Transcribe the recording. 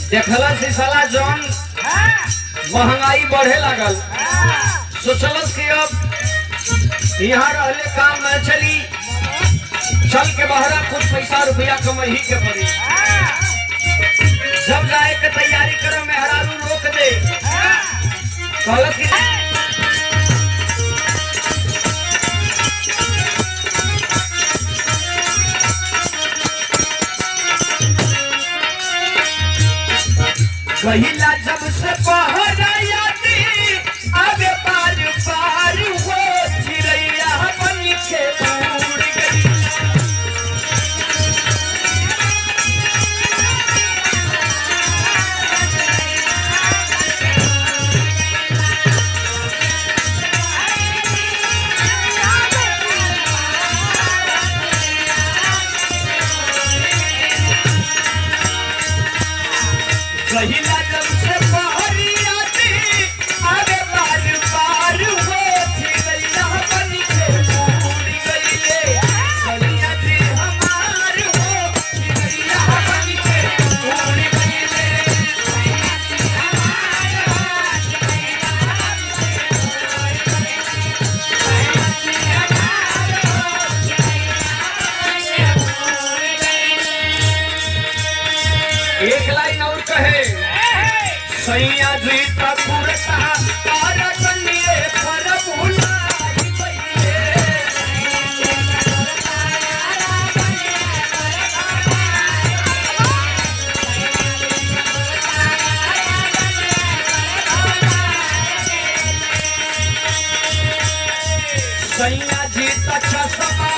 देखला से साला जौन महंगाई बढ़े लगल सोचलस कि अब यहाँ रहले काम न चली, चल के बहरा कुछ पैसा रुपया कमाई के पड़ी। जब जाए के तैयारी करो मेहरारू रोक दे, कहलस कि कहिला जब से बहरा आती आगे पार पार हो चिड़ैया बन के उड़ गई। कहिला जब से बहरी आती आगे पार पार हो चिड़ैया बन के उड़ गई ले। कलिया जी हमार हो चिड़ैया बन के उड़ गई ले। एक लाइन और कहे सैया जी ठाकुर का तारा कन्ये पर भुलाई गइले। सैया जी तक